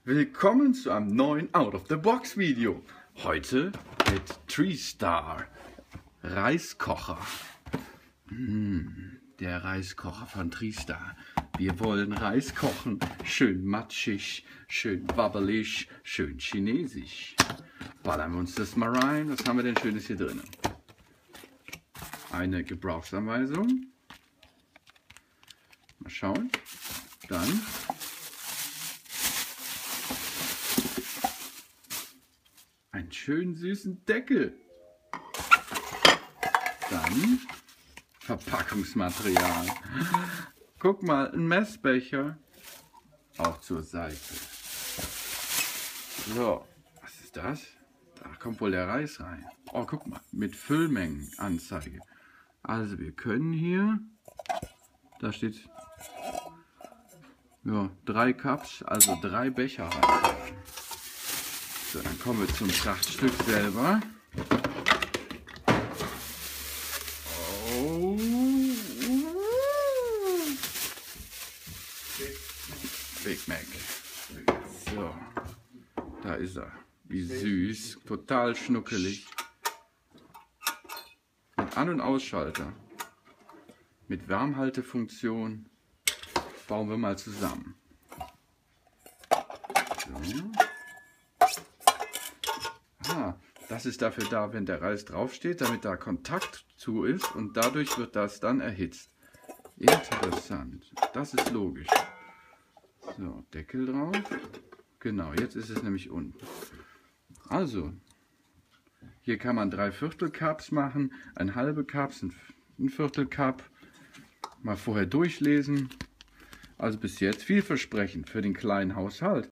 Willkommen zu einem neuen Out-of-the-Box Video. Heute mit TreeStar Reiskocher. Der Reiskocher von TreeStar. Wir wollen Reis kochen. Schön matschig, schön wabbelig, schön chinesisch. Ballern wir uns das mal rein. Was haben wir denn Schönes hier drin? Eine Gebrauchsanweisung. Mal schauen. Dann einen schönen süßen Deckel. Dann Verpackungsmaterial. Guck mal, ein Messbecher. Auch zur Seite. So, was ist das? Da kommt wohl der Reis rein. Oh, guck mal, mit Füllmengenanzeige. Also wir können hier, da steht, ja, 3 Cups, also 3 Becher rein. So, dann kommen wir zum Prachtstück selber. Oh. Big Mac. So, da ist er. Wie süß, total schnuckelig. Mit An- und Ausschalter. Mit Warmhaltefunktion. Bauen wir mal zusammen. So. Das ist dafür da, wenn der Reis draufsteht, damit da Kontakt zu ist und dadurch wird das dann erhitzt. Interessant. Das ist logisch. So, Deckel drauf. Genau, jetzt ist es nämlich unten. Also, hier kann man 3/4 Cups machen, 1/2 Cups, 1/4 Cup. Mal vorher durchlesen. Also bis jetzt vielversprechend für den kleinen Haushalt.